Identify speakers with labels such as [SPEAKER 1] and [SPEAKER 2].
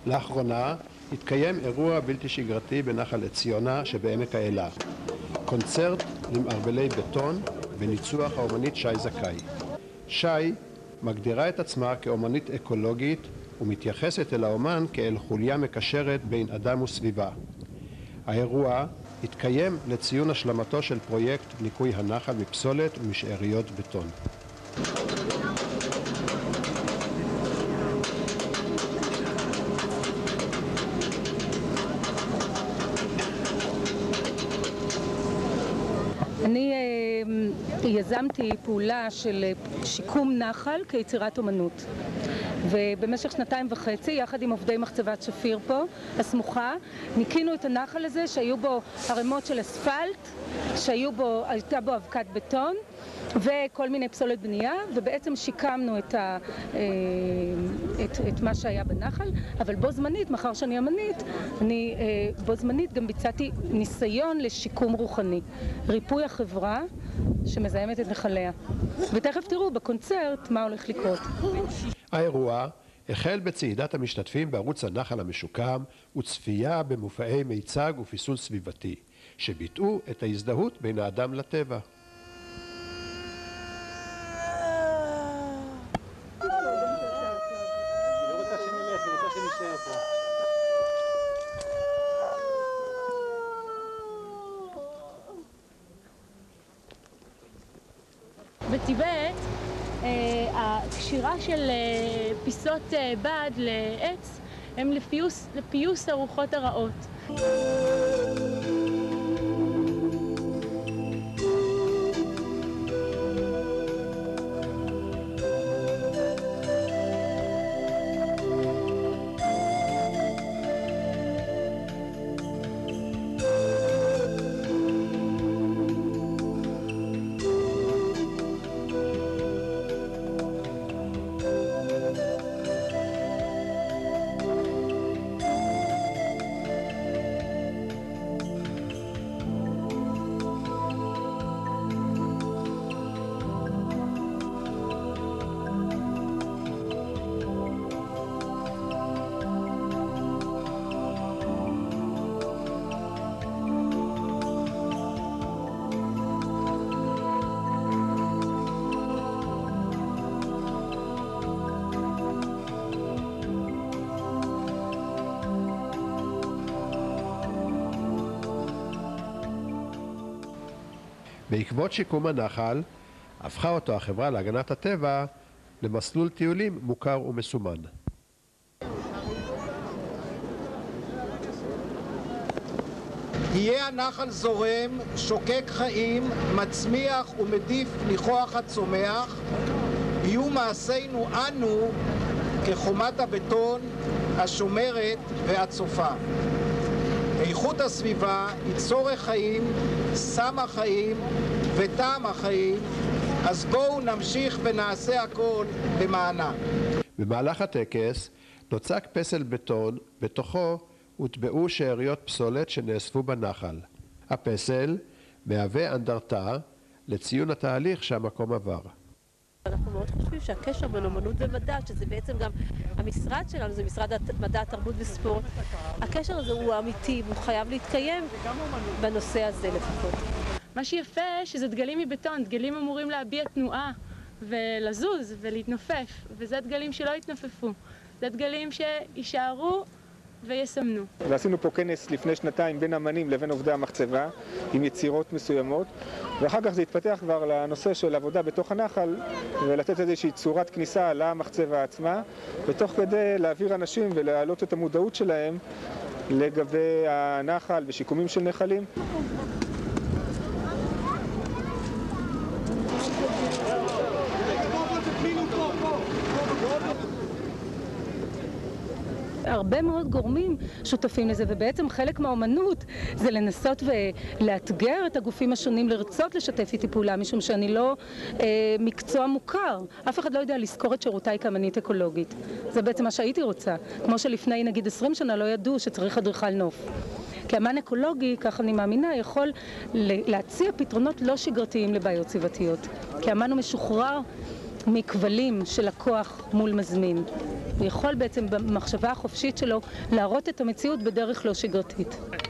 [SPEAKER 1] לאחרונה התקיים אירוע בלתי שגרתי בנחל עציונה שבעמק האלה. קונצרט למערבלי בטון בניצוח האומנית שי זכאי. שי מגדירה את עצמה כאומנית אקולוגית ומתייחסת אל האומן כאל חוליה מקשרת בין אדם וסביבה. האירוע התקיים לציון השלמתו של פרויקט ניקוי הנחל מפסולת ומשאריות בטון.
[SPEAKER 2] אני יזמתי פעולה של שיקום נחל כיצירת אומנות, ובמשך 2.5 יחד עם עובדי מחצבת שפיר פה הסמוכה ניקינו את הנחל הזה שהיו בו ערימות של אספלט, הייתה בו אבקת בטון וכל מיני פסולת בנייה, ובעצם שיקמנו את מה שהיה בנחל. אבל בו זמנית, מאחר שאני אמנית, בו זמנית גם ביצעתי ניסיון לשיקום רוחני, ריפוי החברה שמזהמת את נחליה, ותכף תראו בקונצרט מה הולך לקרות.
[SPEAKER 1] האירוע החל בצעידת המשתתפים בערוץ הנחל המשוקם וצפייה במופעי מיצג ופיסול סביבתי שביטאו את ההזדהות בין האדם לטבע.
[SPEAKER 3] בטיבט הקשירה של פיסות בד לעץ הם לפיוס הרוחות הרעות.
[SPEAKER 1] בעקבות שיקום הנחל, הפכה אותו החברה להגנת הטבע למסלול טיולים מוכר ומסומן.
[SPEAKER 4] יהיה הנחל זורם, שוקק חיים, מצמיח ומדיף ניחוח הצומח, יהיו מעשינו אנו כחומת הבטון השומרת והצופה. איכות הסביבה היא צורך חיים, סם החיים וטעם החיים, אז בואו נמשיך ונעשה הכל למענה.
[SPEAKER 1] במהלך הטקס נוצק פסל בטון, בתוכו הוטבעו שאריות פסולת שנאספו בנחל. הפסל מהווה אנדרטה לציון התהליך שהמקום עבר.
[SPEAKER 5] אנחנו מאוד חושבים שהקשר בין אומנות ומדע, שזה בעצם גם המשרד שלנו, זה משרד מדע, תרבות וספורט, הקשר הזה הוא אמיתי, הוא חייב להתקיים בנושא הזה לפחות.
[SPEAKER 3] מה שיפה שזה דגלים מבטון, דגלים אמורים להביע תנועה ולזוז ולהתנופף, וזה דגלים שלא יתנופפו, זה דגלים שישארו ויסמנו.
[SPEAKER 6] ועשינו פה כנס לפני 2 בין אמנים לבין עובדי המחצבה עם יצירות מסוימות, ואחר כך זה התפתח כבר לנושא של עבודה בתוך הנחל ולתת איזושהי צורת כניסה למחצבה עצמה, ותוך כדי להעביר אנשים ולהעלות את המודעות שלהם לגבי הנחל ושיקומים של נחלים.
[SPEAKER 2] הרבה מאוד גורמים שותפים לזה, ובעצם חלק מהאומנות זה לנסות ולאתגר את הגופים השונים לרצות לשתף איתי פעולה, משום שאני לא מקצוע מוכר. אף אחד לא יודע לזכור את שירותיי כאמנית אקולוגית. זה בעצם מה שהייתי רוצה. כמו שלפני נגיד 20 שנה לא ידעו שצריך אדריכל נוף. כאמן אקולוגי, כך אני מאמינה, יכול להציע פתרונות לא שגרתיים לבעיות סביבתיות. כאמן הוא משוחרר מכבלים של הכוח מול מזמין. הוא יכול בעצם במחשבה החופשית שלו להראות את המציאות בדרך לא שגרתית.